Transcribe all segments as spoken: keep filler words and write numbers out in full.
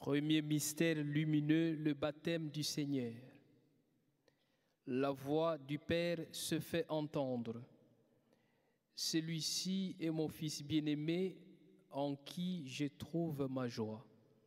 Premier mystère lumineux, le baptême du Seigneur. La voix du Père se fait entendre. Celui-ci est mon Fils bien-aimé, en qui je trouve ma joie.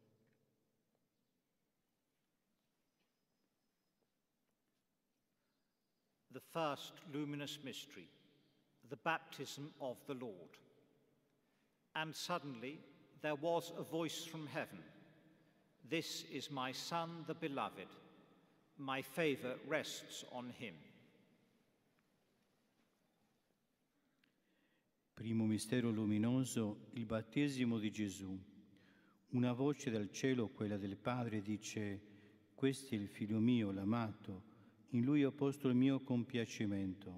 The first luminous mystery, the baptism of the Lord. And suddenly there was a voice from heaven. This is my Son, the Beloved. My favor rests on him. Primo mistero luminoso, il battesimo di Gesù. Una voce dal cielo, quella del Padre, dice: questo è il Figlio mio, l'amato, in lui ho posto il mio compiacimento.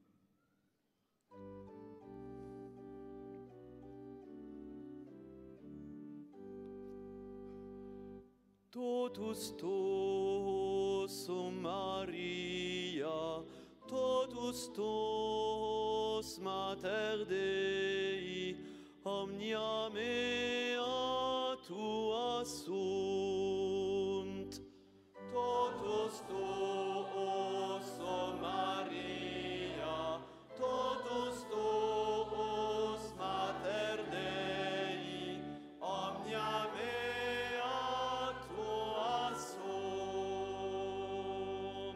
Totus tuus, o Maria, totus tuus, Mater Dei, omnia mea tua sunt. Totus tuus, o Maria, totus tuus, Mater Dei, omnia mea tua sunt.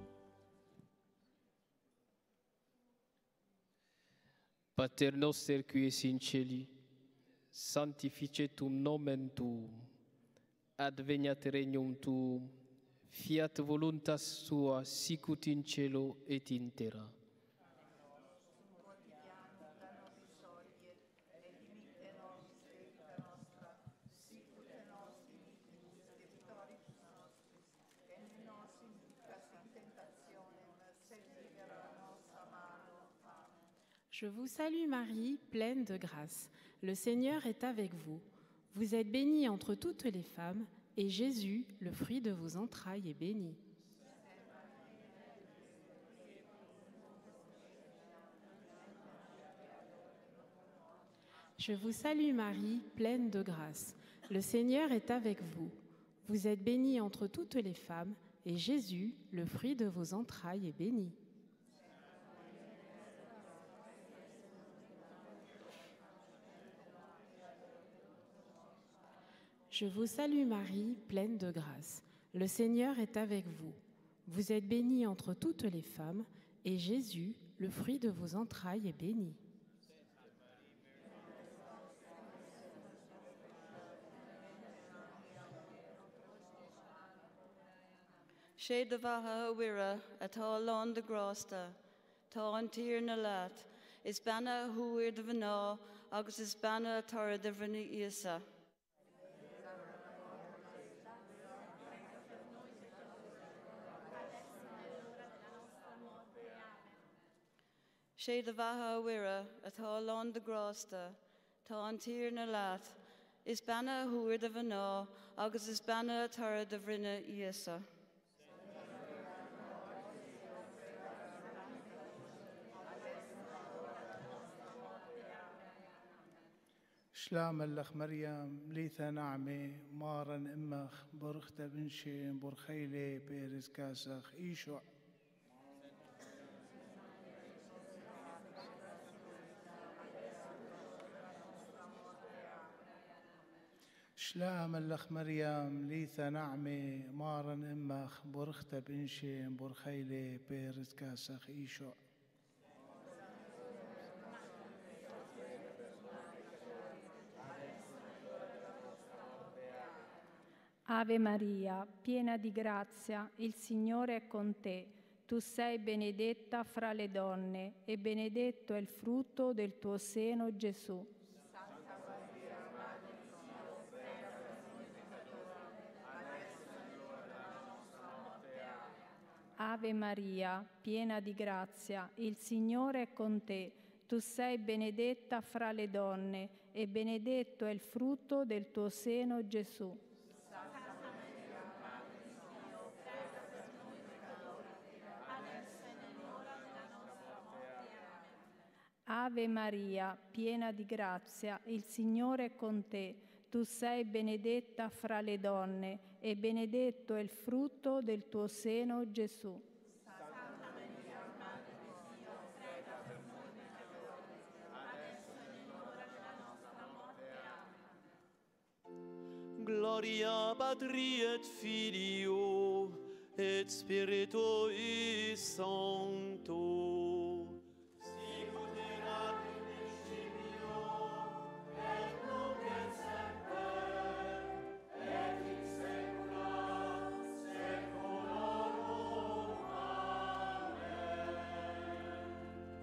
Pater noster qui es in celi, sanctificetur nomen tuum, adveniat regnum tuum, fiat voluntas tua sicut in cielo et in terra. Je vous salue Marie, pleine de grâce. Le Seigneur est avec vous. Vous êtes bénie entre toutes les femmes, et Jésus, le fruit de vos entrailles, est béni. Je vous salue Marie, pleine de grâce. Le Seigneur est avec vous. Vous êtes bénie entre toutes les femmes, et Jésus, le fruit de vos entrailles, est béni. Je vous salue Marie, pleine de grâce. Le Seigneur est avec vous. Vous êtes bénie entre toutes les femmes, et Jésus, le fruit de vos entrailles, est béni. Sé de bhatha uire atá lán de grásta, tá an tír na leat, is banna huir de bhaná agus is banna tar de bhrinna íosa. Sé de bhatha uire atá lán de grásta, tá an tír na leat, is banna huir de bhaná agus is banna tar de bhrinna íosa. شلام اللخ مريم ليثا نعمة مارا امخ برخت بنشي برخيلي بيرز كاسخ ايشو شلام اللخ مريم ليثا نعمة مارا امخ برخت بنشي برخيلي بيرز كاسخ ايشو Ave Maria, piena di grazia, il Signore è con te. Tu sei benedetta fra le donne e benedetto è il frutto del tuo seno, Gesù. Santa Maria, Madre di Dio, prega per noi peccatori, adesso è l'ora della nostra morte. Amen. Ave Maria, piena di grazia, il Signore è con te. Tu sei benedetta fra le donne e benedetto è il frutto del tuo seno, Gesù. Ave Maria, piena di grazia, il Signore è con te. Tu sei benedetta fra le donne e benedetto è il frutto del tuo seno, Gesù. Gloria Patri et Filio et Spiritui Sancto. Sicut erat in principio et nunc et semper et in saecula saeculorum. Amen.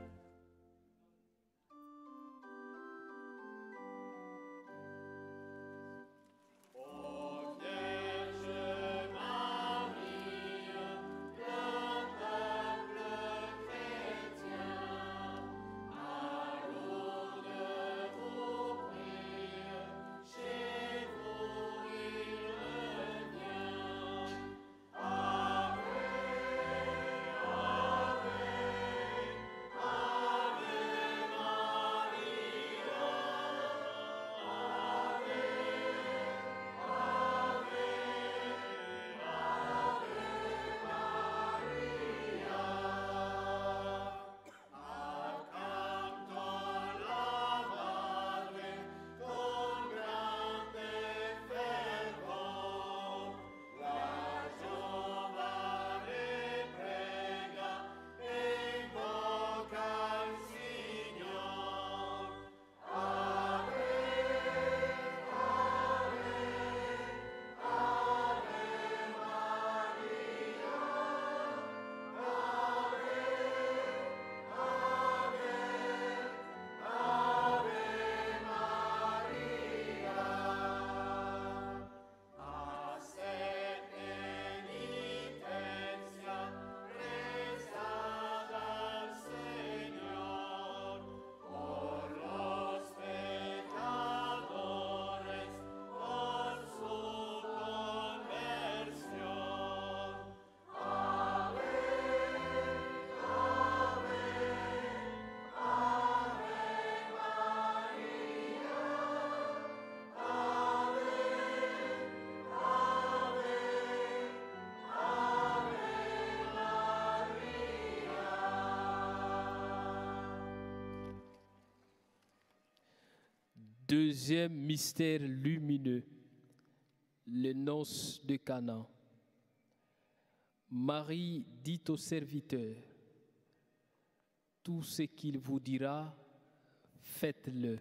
Deuxième mystère lumineux, les noces de Cana. Marie dit au serviteur, tout ce qu'il vous dira, faites-le.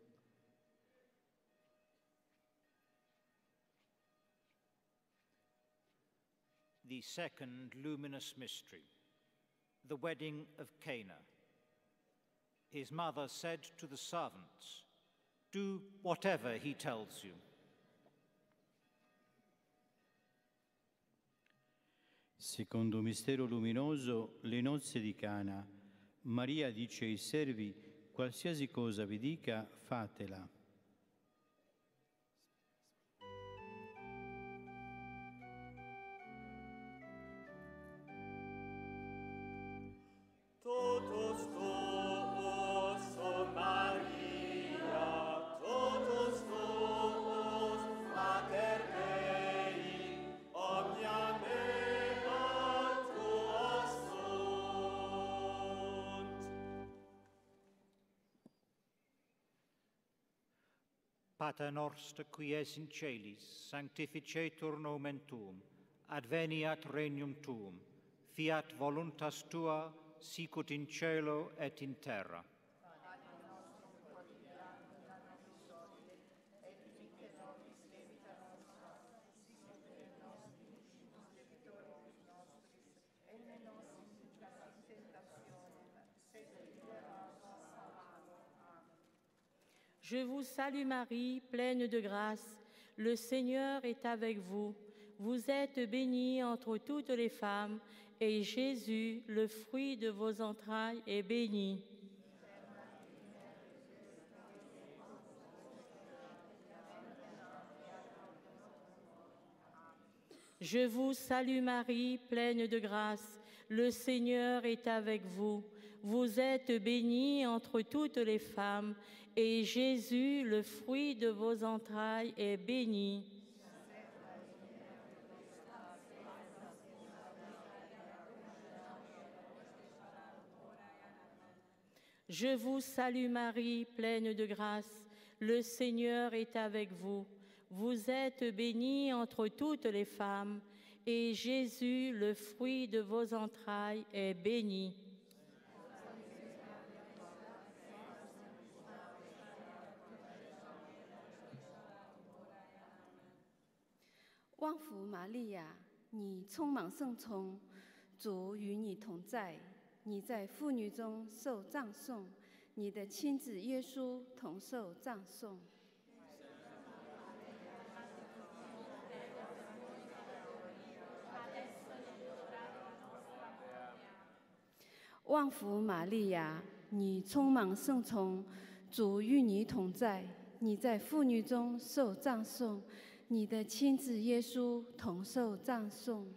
The second luminous mystery, the wedding of Cana. His mother said to the servants, "Do whatever he tells you." Secondo mistero luminoso, le nozze di Cana. Maria dice ai servi, qualsiasi cosa vi dica, fatela. Totus tuus, o Maria, totus tuus, Mater Dei, omnia mea tua sunt. Pater noster qui es in celis, sanctificetur nomen tuum, adveniat regnum tuum, fiat voluntas tua, sicut in cielo et in terra. Je vous salue Marie, pleine de grâce, le Seigneur est avec vous. Vous êtes bénie entre toutes les femmes, et Jésus, le fruit de vos entrailles, est béni. Je vous salue Marie, pleine de grâce, le Seigneur est avec vous. Vous êtes bénie entre toutes les femmes, et Jésus, le fruit de vos entrailles, est béni. Je vous salue Marie, pleine de grâce. Le Seigneur est avec vous. Vous êtes bénie entre toutes les femmes, et Jésus, le fruit de vos entrailles, est béni. Wang福玛利亚，你充满圣宠，主与你同在。你在妇女中受赞颂，你的亲子耶稣同受赞颂。万福玛利亚，你充满圣宠，主与你同在。你在妇女中受赞颂，你的亲子耶稣同受赞颂。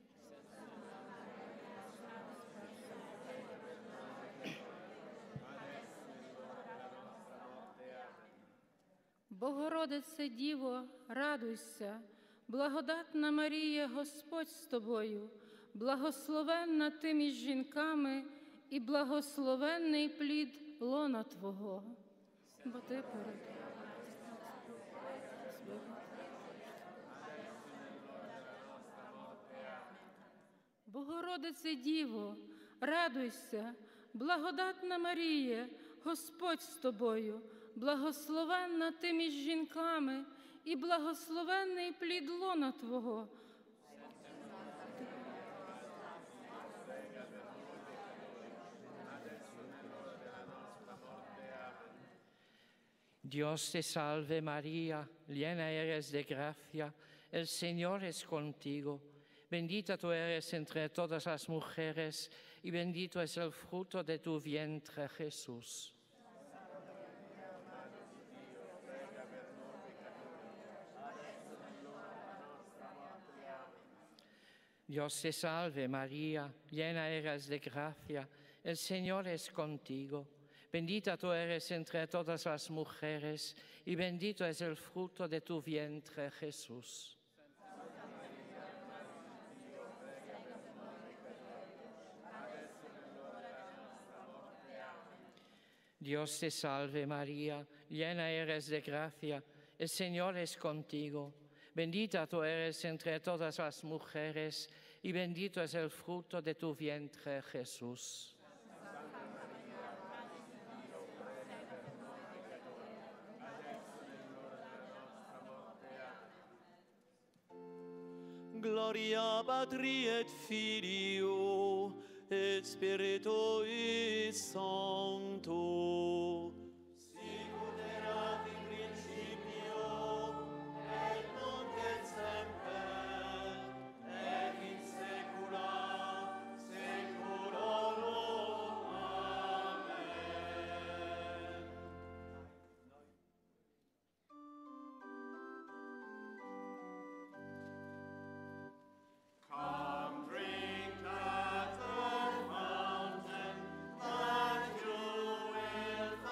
Богородице Діво, радуйся, благодатна Марія, Господь з тобою, благословенна ти між жінками і благословенний плід лона Твого. Бо ти породила. Богородице Діво, радуйся, благодатна Марія, Господь з тобою, благословенна ти між жінками і благословенний плід лона Твого. Dios te salve María, llena eres de gracia, el Señor es contigo. Bendita tú eres entre todas las mujeres y bendito es el fruto de tu vientre, Jesús. Dios te salve María, llena eres de gracia, el Señor es contigo. Bendita tú eres entre todas las mujeres y bendito es el fruto de tu vientre, Jesús. Dios te salve María, llena eres de gracia, el Señor es contigo. Bendita tú eres entre todas las mujeres y bendito es el fruto de tu vientre, Jesús. Gloria Patri et Filio et Spiritui Sancto. Sicut erat in principio, et nunc et semper, et in saecula saeculorum. Amen. Come drink at the fountain that you will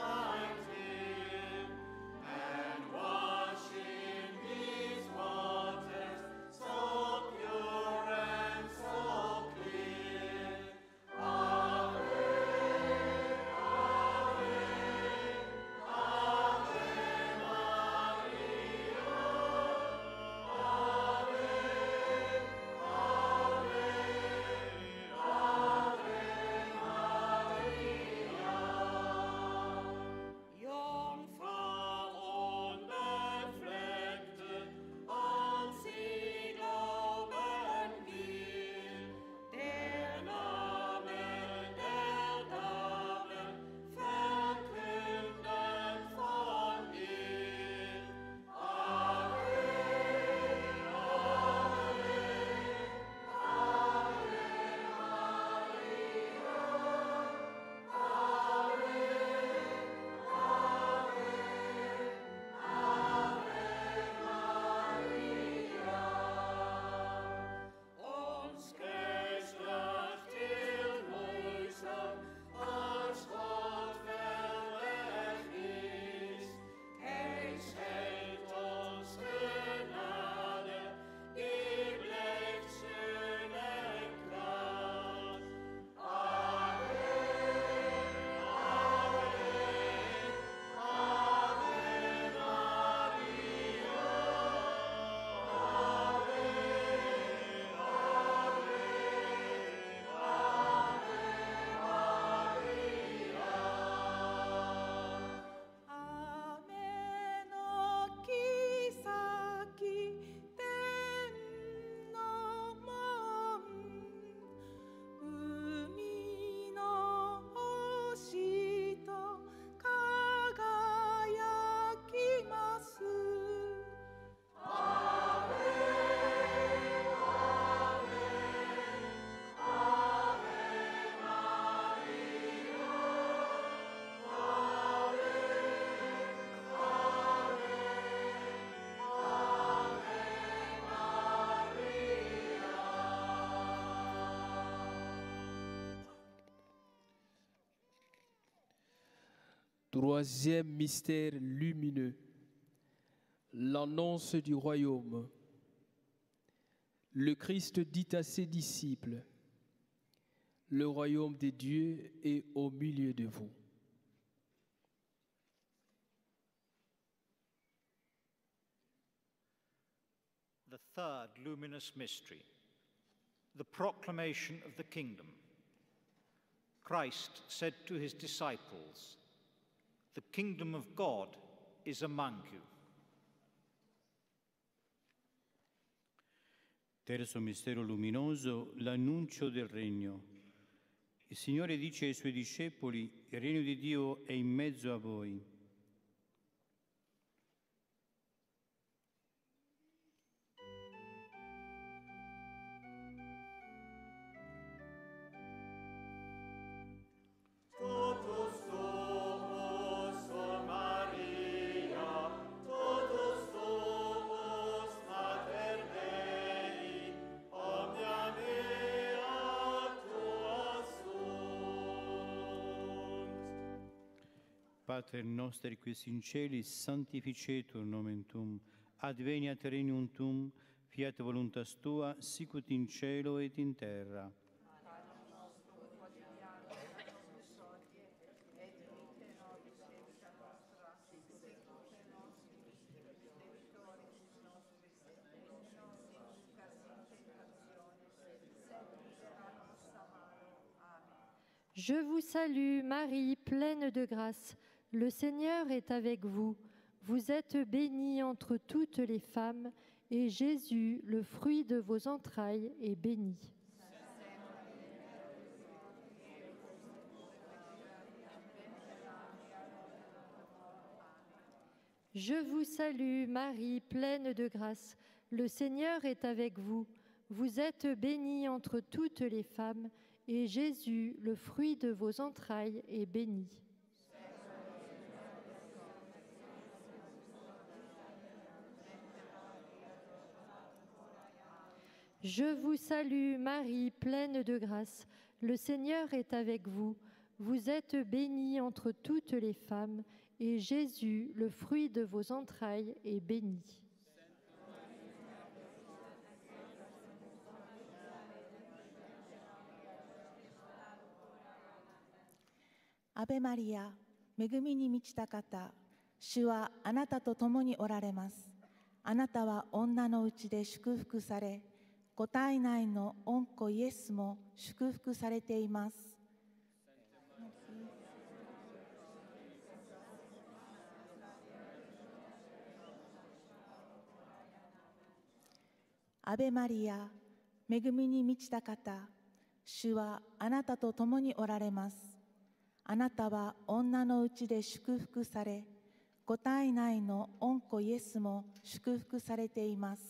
Troisième mystère lumineux, l'annonce du royaume. Le Christ dit à ses disciples, « Le royaume des dieux est au milieu de vous. » The third luminous mystery, the proclamation of the kingdom. Christ said to his disciples, "The kingdom of God is among you." Terzo mistero luminoso, l'annuncio del regno. Il Signore dice ai Suoi discepoli, il regno di Dio è in mezzo a voi. Totus tuus, o Maria, totus tuus, Mater Dei, omnia mea tua sunt. Pater noster qui es in celis, sanctificetur nomen tuum, adveniat regnum tuum, fiat voluntas tua, sicut in cielo et in terra. Je vous salue, Marie, pleine de grâce. Le Seigneur est avec vous. Vous êtes bénie entre toutes les femmes, et Jésus, le fruit de vos entrailles, est béni. Je vous salue, Marie, pleine de grâce. Le Seigneur est avec vous. Vous êtes bénie entre toutes les femmes, et Jésus, le fruit de vos entrailles, est béni. Je vous salue, Marie, pleine de grâce. Le Seigneur est avec vous. Vous êtes bénie entre toutes les femmes, et Jésus, le fruit de vos entrailles, est béni. Ave Maria, 恵みに満ちた方、主はあなたと共におられます。あなたは女のうちで祝福され、ご体内の御子イエスも祝福されています。アベマリア、恵みに満ちた方、主はあなたと共におられます。あなたは女のうちで祝福され、ご体内の御子イエスも祝福されています。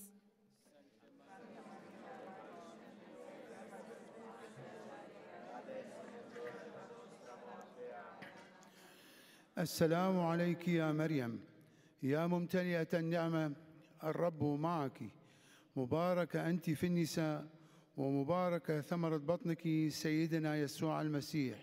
السلام عليك يا مريم يا ممتلئة النعمة الرب معك مباركة أنت في النساء ومباركة ثمرة بطنك سيدنا يسوع المسيح.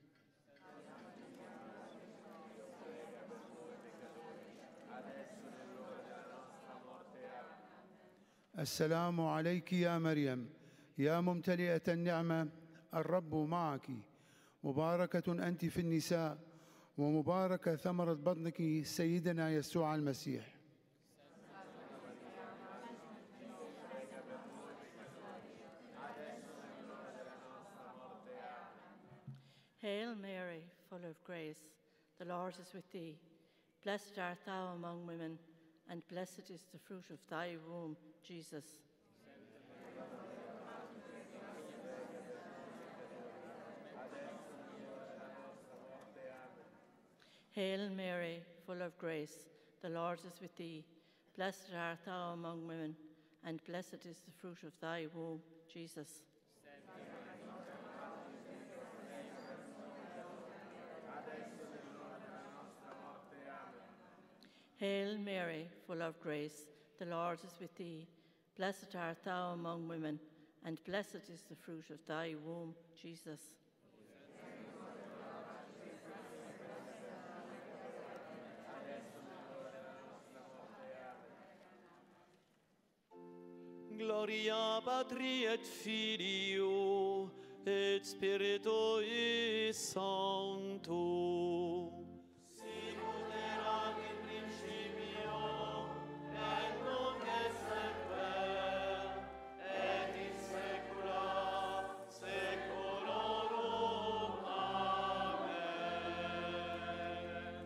السلام عليك يا مريم يا ممتلئة النعمة الرب معك مباركة أنت في النساء ومباركة ثمرة بطنك سيدنا يسوع المسيح. Hail Mary, full of grace, the Lord is with thee. Blessed art thou among women, and blessed is the fruit of thy womb, Jesus. Hail Mary, full of grace, the Lord is with thee. Blessed art thou among women, and blessed is the fruit of thy womb, Jesus. Hail Mary, full of grace, the Lord is with thee. Blessed art thou among women, and blessed is the fruit of thy womb, Jesus. Gloria Patri et Filio et Spiritui Sancto. Sicut erat in principio, et nunc et semper, et in saecula saeculorum. Amen.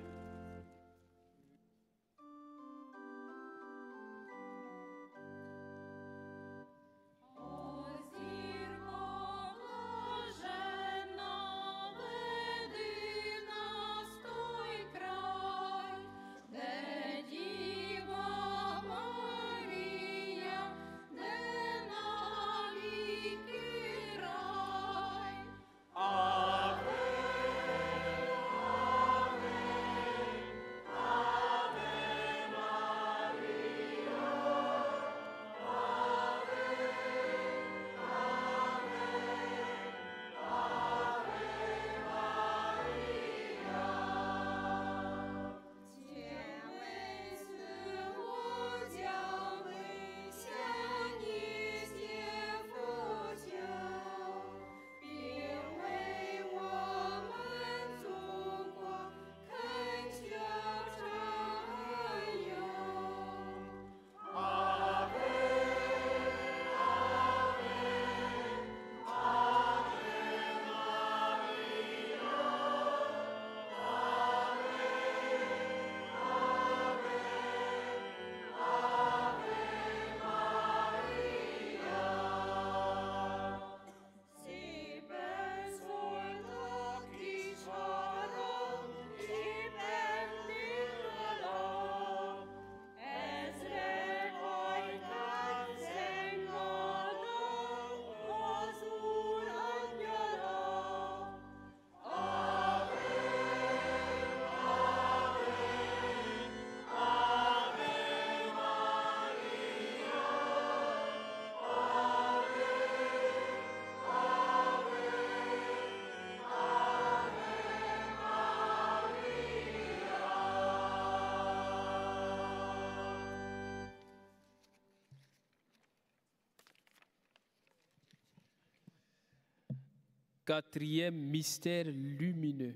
Quatrième mystère lumineux,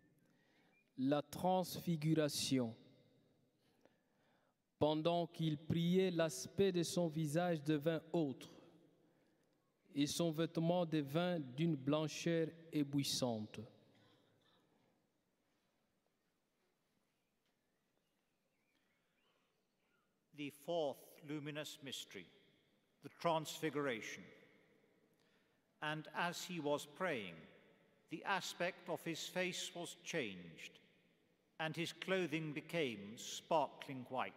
la transfiguration. Pendant qu'il priait, l'aspect de son visage devint autre, et son vêtement devint d'une blancheur éblouissante. The fourth luminous mystery, the Transfiguration. And as he was praying, the aspect of his face was changed, and his clothing became sparkling white.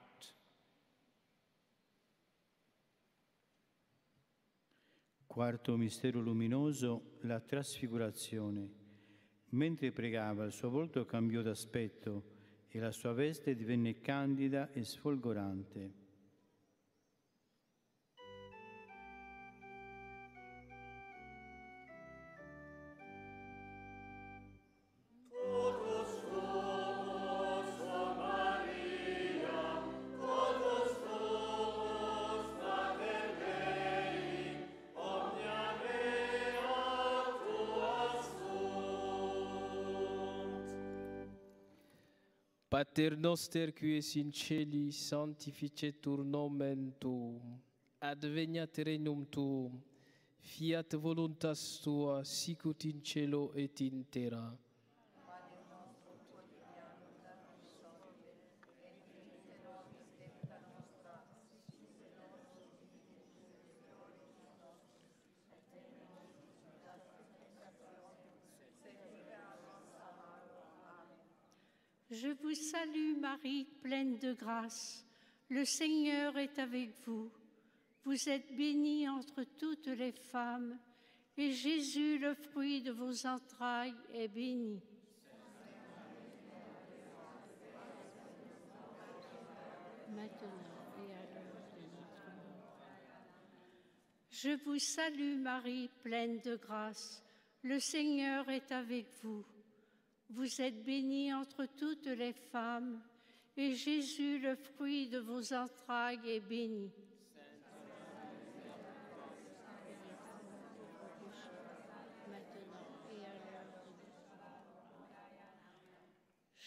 Quarto mistero luminoso, la trasfigurazione. Mentre pregava, il suo volto cambiò d'aspetto e la sua veste divenne candida e sfolgorante. Pater noster qui es in celi, sanctificetur nomen tuum, adveniat regnum tuum, fiat voluntas tua, sicut in cielo et in terra. Je vous salue Marie, pleine de grâce. Le Seigneur est avec vous. Vous êtes bénie entre toutes les femmes, et Jésus, le fruit de vos entrailles, est béni. Maintenant et à l'heure de notre mort. Je vous salue Marie, pleine de grâce. Le Seigneur est avec vous. Vous êtes bénie entre toutes les femmes, et Jésus, le fruit de vos entrailles, est béni.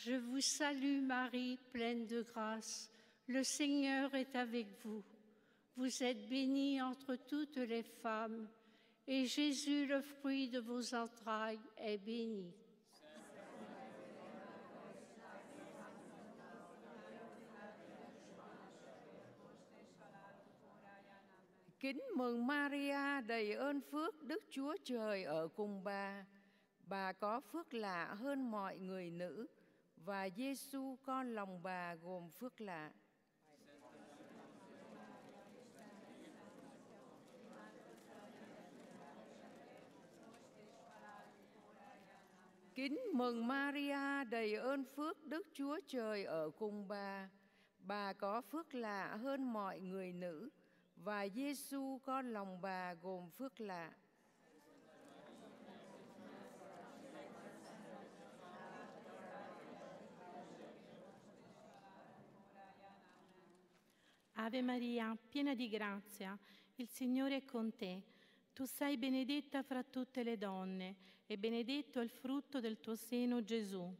Je vous salue Marie, pleine de grâce. Le Seigneur est avec vous. Vous êtes bénie entre toutes les femmes, et Jésus, le fruit de vos entrailles, est béni. Kính mừng Maria, đầy ơn phước, Đức Chúa Trời ở cùng bà. Bà có phước lạ hơn mọi người nữ, và Giêsu con lòng bà gồm phước lạ. Kính mừng Maria, đầy ơn phước, Đức Chúa Trời ở cùng bà. Bà có phước lạ hơn mọi người nữ, và Giêsu con lòng bà gồm phước lạ. Ave Maria, piena di grazia, il Signore è con te. Tu sei benedetta fra tutte le donne, e benedetto è il frutto del tuo seno, Gesù.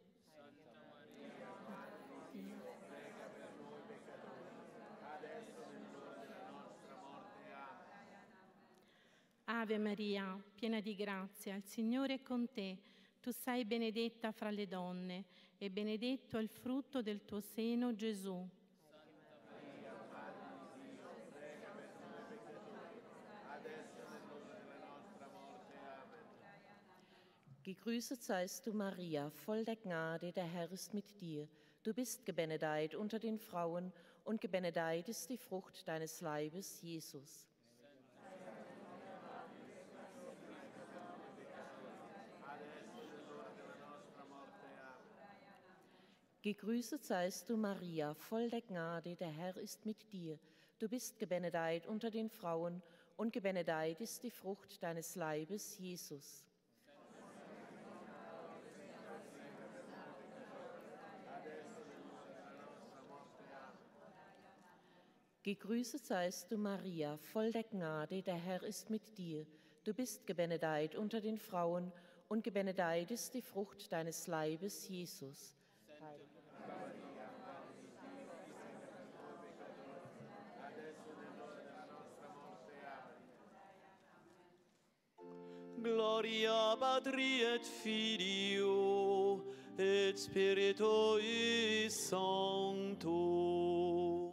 Ave Maria, piena di grazia, il Signore è con te. Tu sei benedetta fra le donne, e benedetto è il frutto del tuo seno, Gesù. Gegrüßet seist du, Maria, voll der Gnade, der Herr ist mit dir. Du bist gebenedeit unter den Frauen, und gebenedeit ist die Frucht deines Leibes, Jesus. Gegrüßet seist du, Maria, voll der Gnade, der Herr ist mit dir. Du bist gebenedeit unter den Frauen, und gebenedeit ist die Frucht deines Leibes, Jesus. Gegrüßet seist du, Maria, voll der Gnade, der Herr ist mit dir. Du bist gebenedeit unter den Frauen, und gebenedeit ist die Frucht deines Leibes, Jesus. Gloria Patri et Filio et Spiritui Sancto.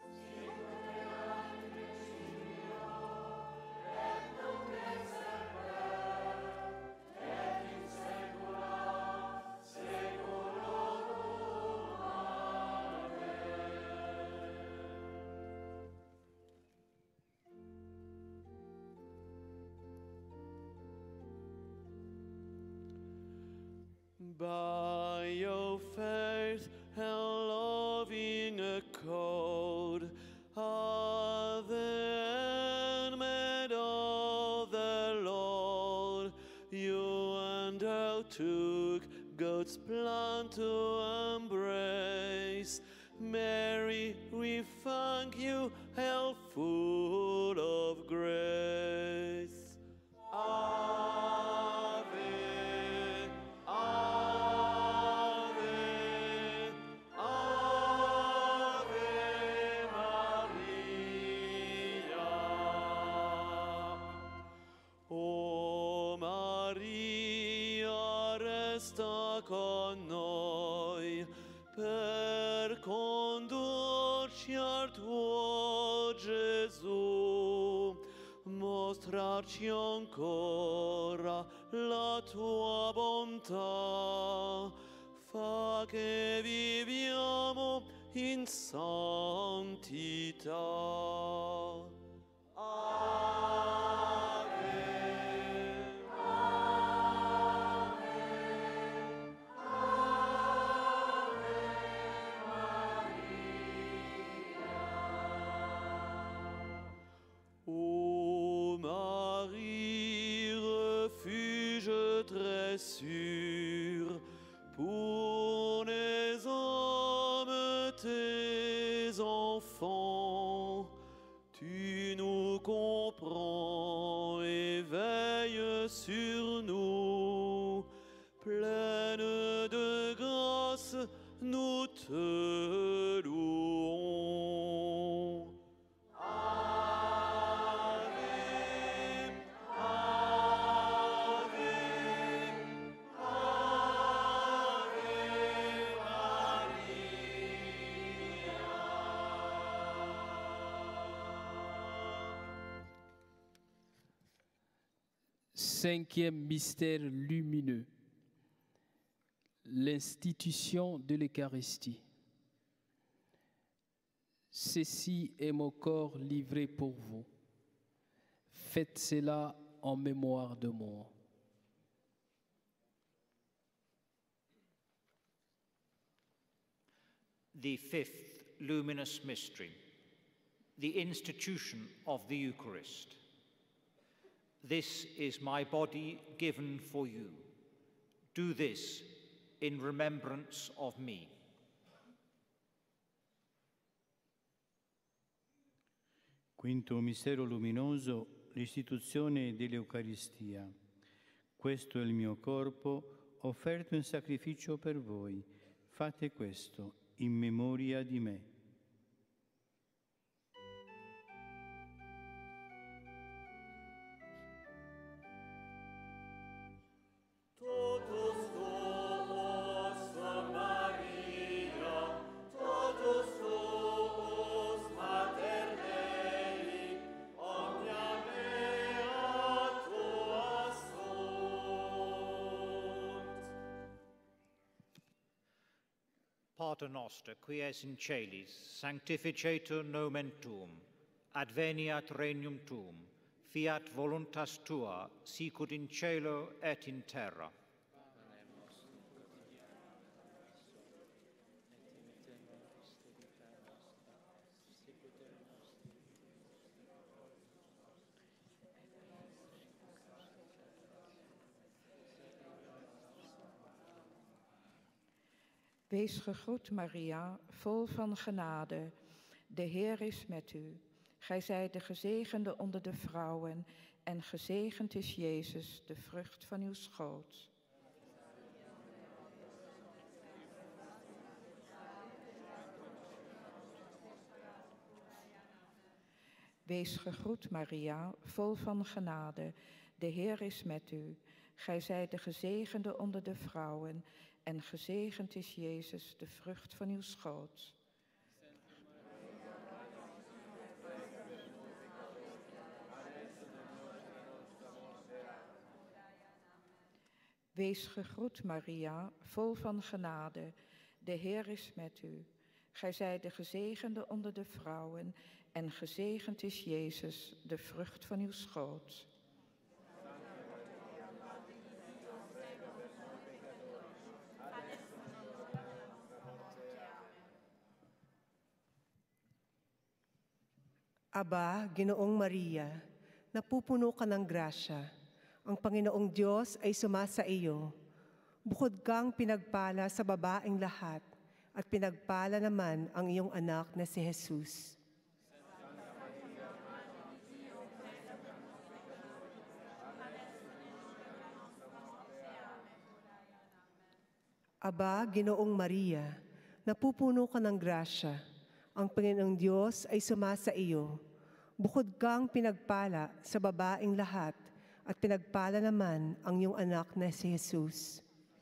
By your faith and loving accord, are the handmaid of the Lord. You undertook God's plan to embrace. Mary, we thank you, hail full of grace. Ave, Ave, Ave Maria. O Maria, resta con noi per condurci al tuo Gesù, mostrarci ancora la tua bontà, fa che viviamo in santità. Ô Marie, refuge très sûr pour les hommes tes enfants, tu nous comprends et veilles sur nous, pleine de grâce Cinquième mystère lumineux, l'institution de l'Eucharistie. Ceci est mon corps livré pour vous. Faites cela en mémoire de moi. The fifth luminous mystery, the institution of the Eucharist. This is my body given for you. Do this in remembrance of me. Quinto mistero luminoso, l'istituzione dell'Eucaristia. Questo è il mio corpo offerto in sacrificio per voi. Fate questo in memoria di me. Pater noster, qui es in celis, sanctificetur nomen tuum, adveniat regnum tuum, fiat voluntas tua, sicut in cielo et in terra. Wees gegroet, Maria, vol van genade. De Heer is met u. Gij zijt de gezegende onder de vrouwen, en gezegend is Jezus, de vrucht van uw schoot. Wees gegroet, Maria, vol van genade. De Heer is met u. Gij zijt de gezegende onder de vrouwen, en gezegend is Jezus, de vrucht van uw schoot. Wees gegroet, Maria, vol van genade. De Heer is met u. Gij zijt de gezegende onder de vrouwen, en gezegend is Jezus, de vrucht van uw schoot. Aba, Ginoong Maria, napupuno ka ng grasya. Ang Panginoong Diyos ay sumasa iyo. Bukod kang pinagpala sa babaeng lahat, at pinagpala naman ang iyong anak na si Jesus. Aba, Ginoong Maria, napupuno ka ng grasya. Ang Panginoong Diyos ay sumasa iyo. Bukod kang pinagpala sa babaeng lahat, at pinagpala naman ang iyong anak na si Jesus.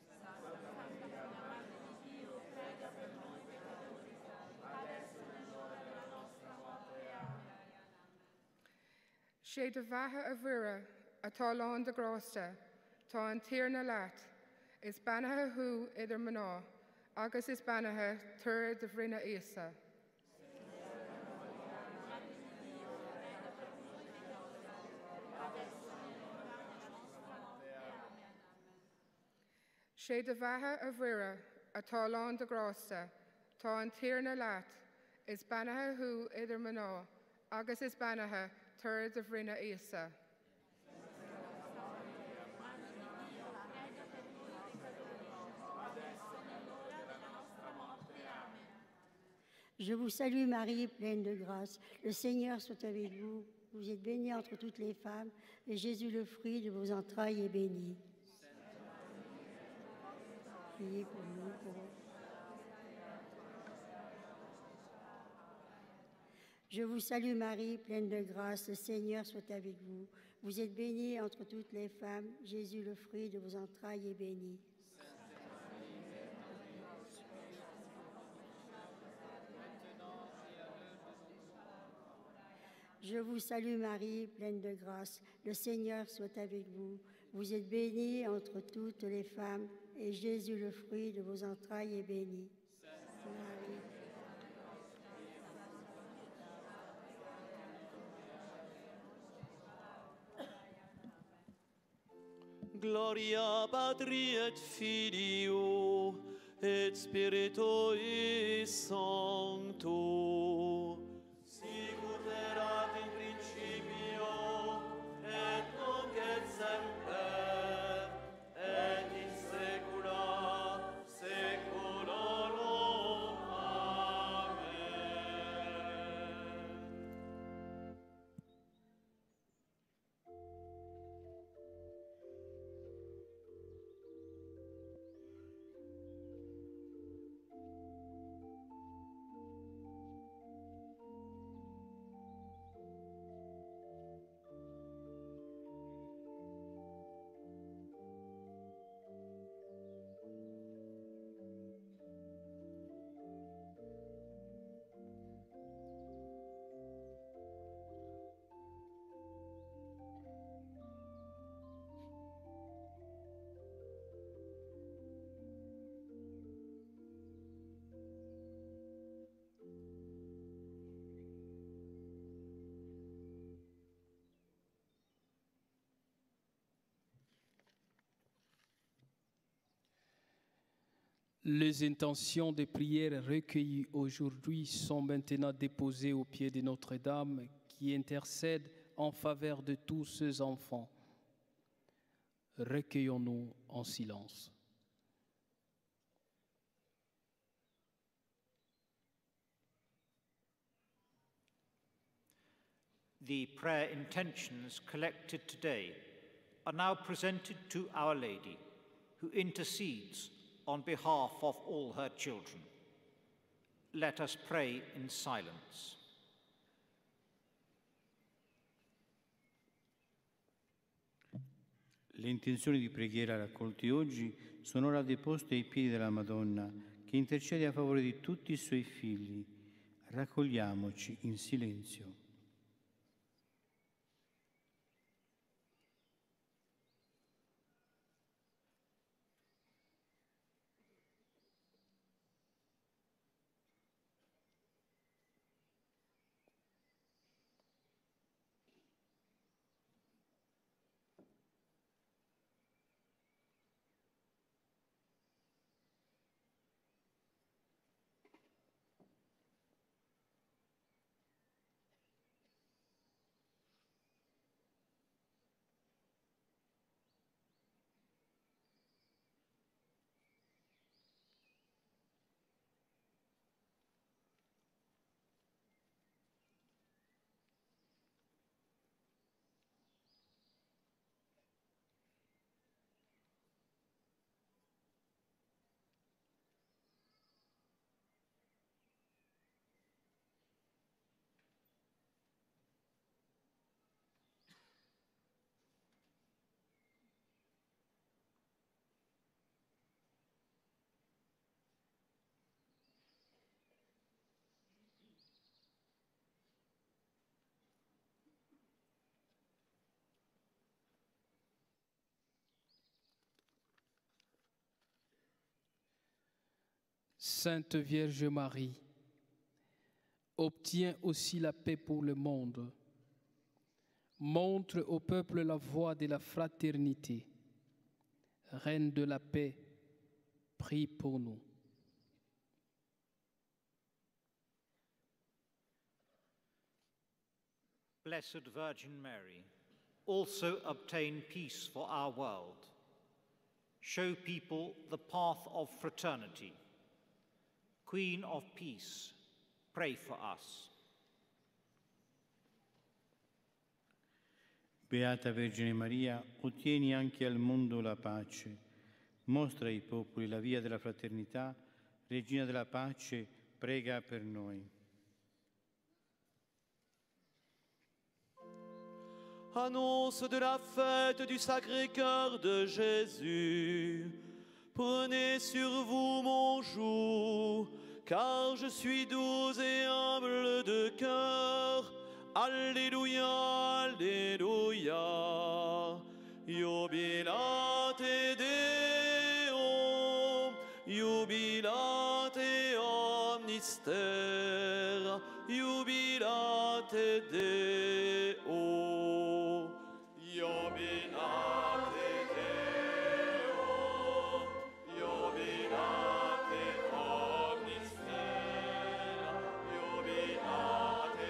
Sé de bhatha a bhuire atá lán de grásta, tá an tír na leat, is banathe thu idir mná, agus is banathe tuair de bhrinne Íosa. Sé de bhatha a bhuire atá lán de grásta, tá an tír na leat, is banathe thu idir mná, agus is banathe tuair de bhrinne Íosa. Je vous salue Marie, pleine de grâce. Le Seigneur soit avec vous. Vous êtes bénie entre toutes les femmes, et Jésus, le fruit de vos entrailles, est béni. Priez pour nous, pauvres. Je vous salue Marie, pleine de grâce. Le Seigneur soit avec vous. Vous êtes bénie entre toutes les femmes. Jésus, le fruit de vos entrailles, est béni. Je vous salue Marie, pleine de grâce. Le Seigneur soit avec vous. Vous êtes bénie entre toutes les femmes, et Jésus, le fruit de vos entrailles, est béni. Sainte Marie, Gloria Patri et Filio et Spiritui Sancto. Sicut erat in principio et nunc et semper et in saecula saeculorum. Amen. Les intentions de prière recueillies aujourd'hui sont maintenant déposées au pied de Notre-Dame qui intercède en faveur de tous ces enfants. Recueillons-nous en silence. The prayer intentions collected today are now presented to Our Lady, who intercedes on behalf of all her children. Let us pray in silence. Le intenzioni di preghiera raccolte oggi sono ora deposte ai piedi della Madonna, che intercede a favore di tutti i suoi figli. Raccogliamoci in silenzio. Sainte Vierge Marie, obtiens aussi la paix pour le monde. Montre au peuple la voie de la fraternité. Reine de la paix, prie pour nous. Blessed Virgin Mary, also obtain peace for our world. Show people the path of fraternity. Queen of Peace, pray for us. Beata Vergine Maria, ottieni anche al mondo la pace. Mostra ai popoli la via della fraternità. Regina della pace, prega per noi. Annonce de la fête du Sacré-Cœur de Jésus. Prenez sur vous mon joug, car je suis doux et humble de cœur. Alleluia, alleluia. Jubilate Deum, jubilate omnis terra, jubilate Deum, jubilate Deum, jubilate omnis terra, jubilate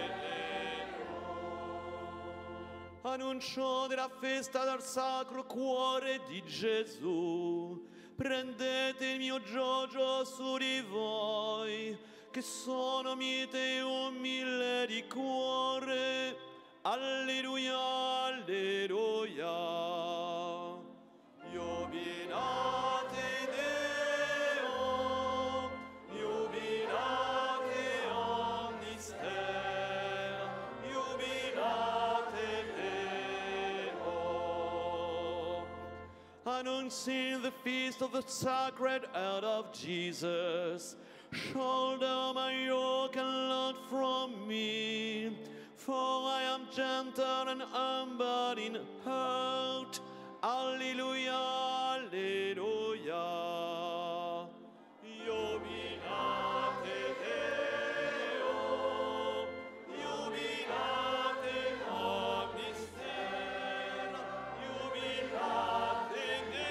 Deum. Annuncio della festa del Sacro Cuore di Gesù. Prendete il mio giogo su di voi, che sono mite e umile di cuore. Alleluia, alleluia. Jubilate Deum, jubilate omnis terra, jubilate Deum. Announcing the feast of the Sacred Heart of Jesus, shoulder my yoke and learn from me, for I am gentle and humble in heart. Alleluia, alleluia. Jubilate Deum, jubilate omnis terra, jubilate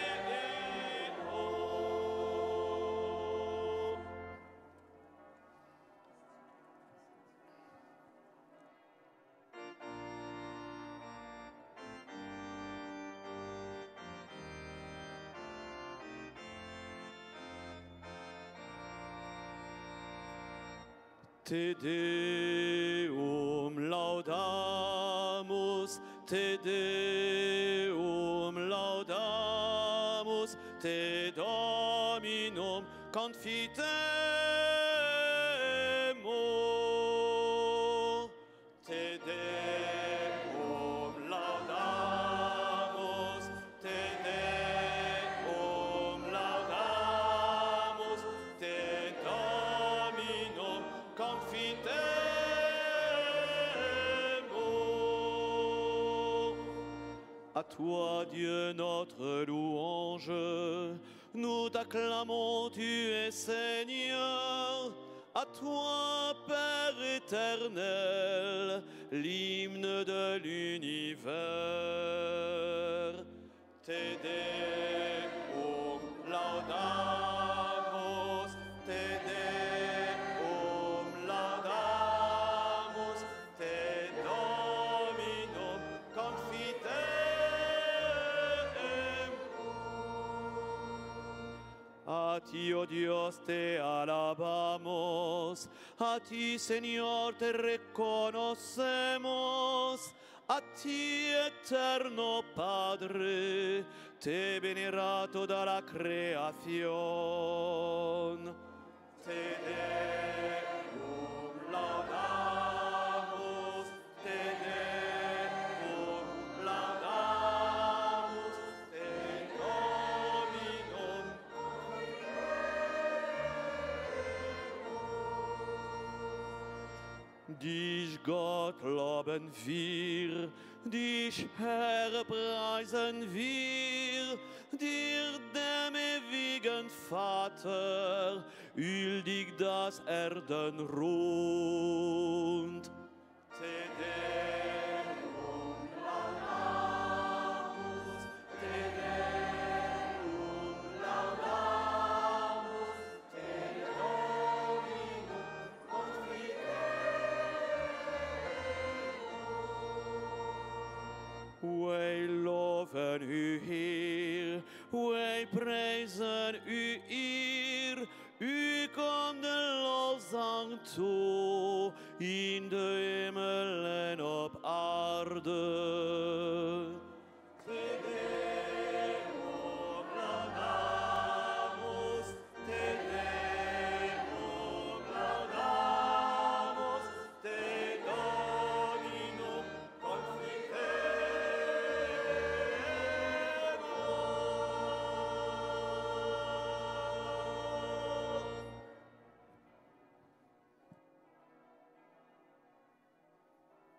Deum. Te Deum laudamus, Te Deum laudamus, Te Dominum confitemo. Te Deum laudamus, Te Deum laudamus, Te Dominum confitemo. À toi, Dieu, notre louange, nous t'acclamons, tu es Seigneur. À toi, Père éternel, l'hymne de l'univers. Te Deum laudamus, Te Deum laudamus, Te Dominum confitemo. A ti, oh Dios, te alabamos, a ti, Señor, te reconocemos, a ti, eterno Padre, te venerato dalla creación. Te Deum laudamus, Te Deum laudamus, Te Dominum Dich Gott loben wir, dich Herr preisen wir, dir dem ewigen Vater, üldig das Erden rund. Te Deum laudamus, Te Deum laudamus, Te Dominum confitemo. Wij loven u, Heer, wij prijzen u, eer. U komt de lofzang toe in de hemel en op aarde. Te Deum laudamus, Te Deum laudamus, Te Dominum confitemo.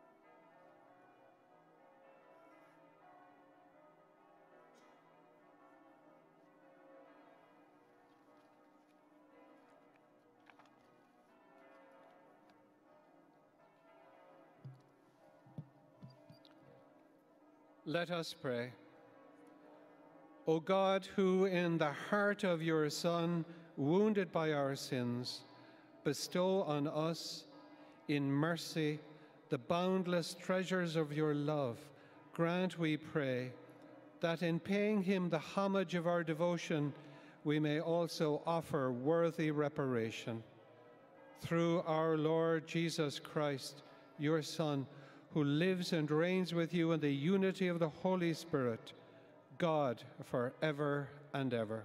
Let us pray. O God, who in the heart of your Son, wounded by our sins, bestow on us in mercy the boundless treasures of your love, grant, we pray, that in paying him the homage of our devotion, we may also offer worthy reparation. Through our Lord Jesus Christ, your Son, who lives and reigns with you in the unity of the Holy Spirit, God, forever and ever.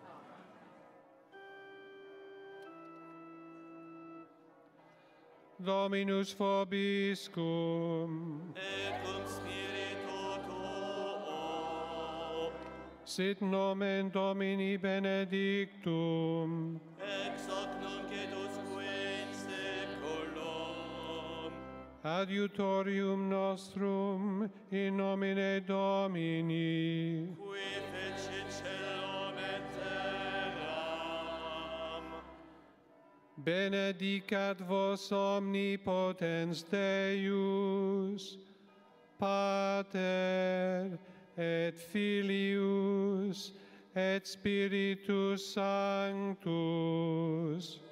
Dominus vobiscum. Et cum spiritu tuo. Sit nomen Domini benedictum. Ex hoc nunc et usque in saeculum. Adiutorium nostrum in nomine Domini. Qui fecit caelum et terram. Benedicat vos omnipotens Deus, Pater et Filius et Spiritus Sanctus.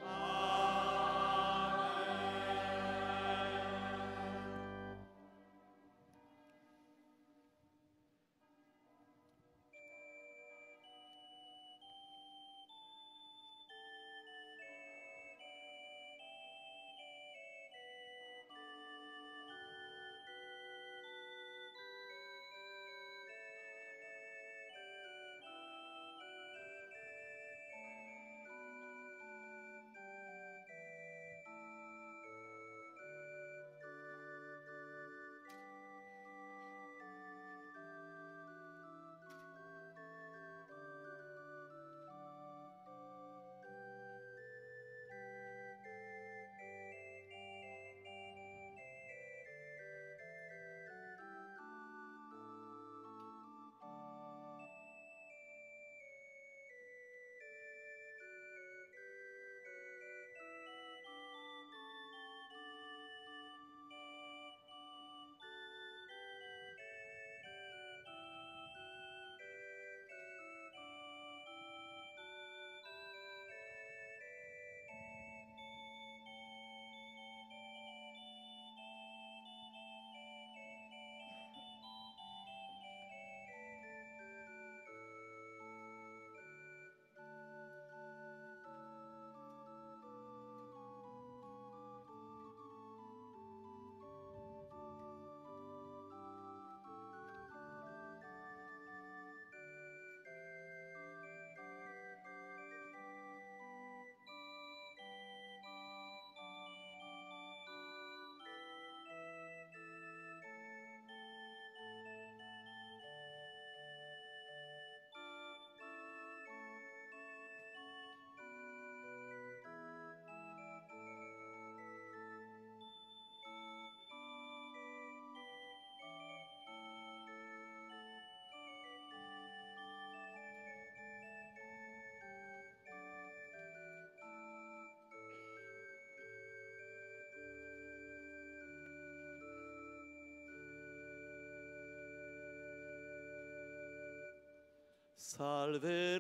Salve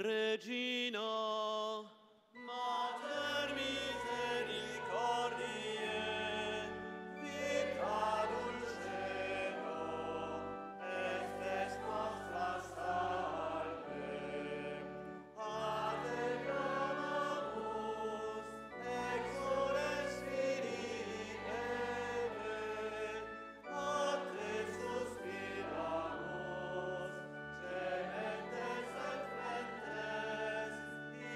Regina, Mater misericordiae, vita dulcedo, estes nostra salve. Adegamus, exore Spiriti Eve, a te suspiramus, gementes et flentes,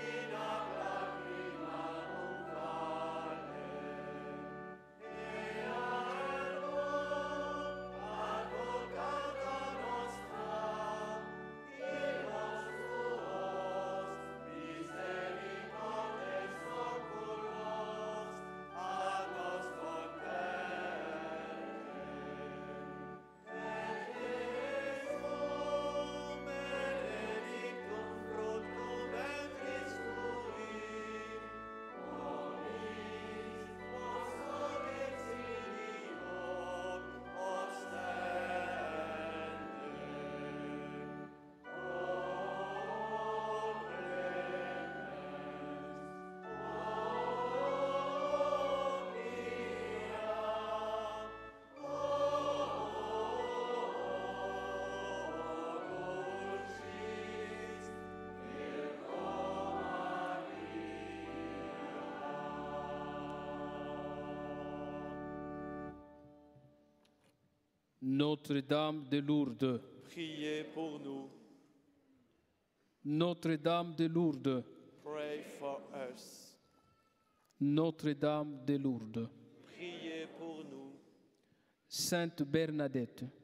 Notre-Dame de Lourdes, priez pour nous. Notre-Dame de Lourdes, Pray for us. Notre-Dame de Lourdes, Priez pour nous. Sainte Bernadette,